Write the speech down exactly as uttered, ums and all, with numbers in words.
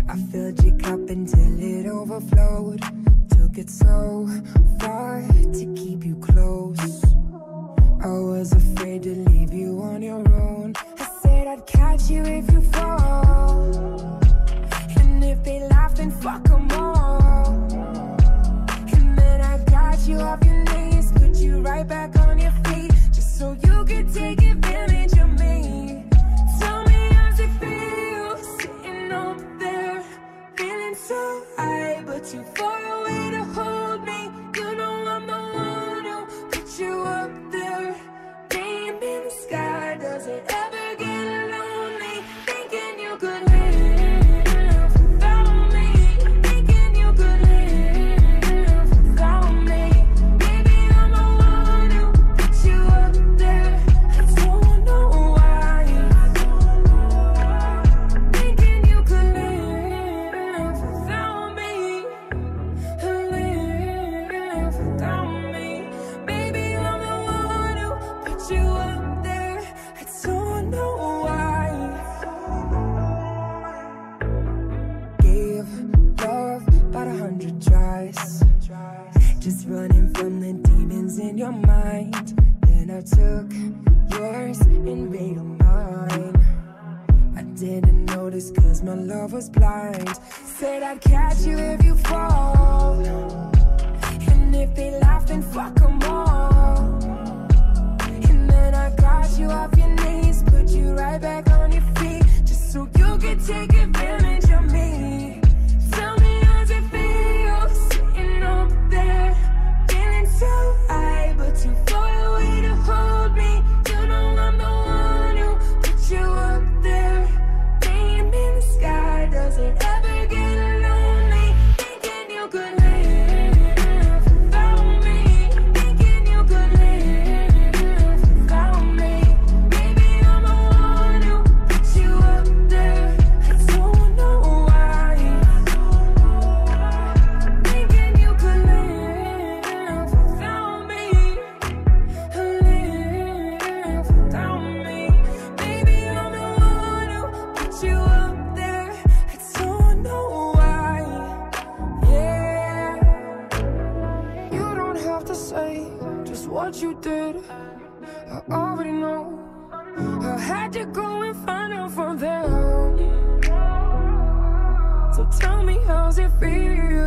I filled your cup until it overflowed. Took it so far to keep you close. I was afraid to leave you on your own. I said I'd catch you if you fall, and if they laugh then fuck them all. And then I got you off your knees, put you right back on your feet, just so you could take advantage of me. Tell me how's it feel, sitting up there, feeling so high, but too far away to hold me. You know I'm the one who put you up there. Name in the sky, does it ever get lonely? Thinking you could live without me, thinking you could live without me. Maybe I'm the one who put you up there. I don't know why. Thinking you could live without me, live without me. Baby, I'm the one who put you up there. I don't know why. Gave love about a hundred tries, just running from the demons in your mind. Then I took yours and made them mine. I didn't notice cause my love was blind. Said I'd catch you if you fall, and if they laugh then fuck them all. And then I got you off your knees, put you right back on your feet, just so you could take advantage of me. Tell me how's it feel, sitting up there, feeling so high, but too far away to hold me. You know I'm the one who put you up there. Name in the sky, does it ever get lonely? Thinking you could live without me, thinking you could live without me. Maybe I'm the one who put you up there. I don't know why. Thinking you could live without me, live without me. Maybe I'm the one who put you up there. I don't know why. Yeah, you don't have to say just what you did, I already know. I had to go and find out from them. So tell me how's it feel,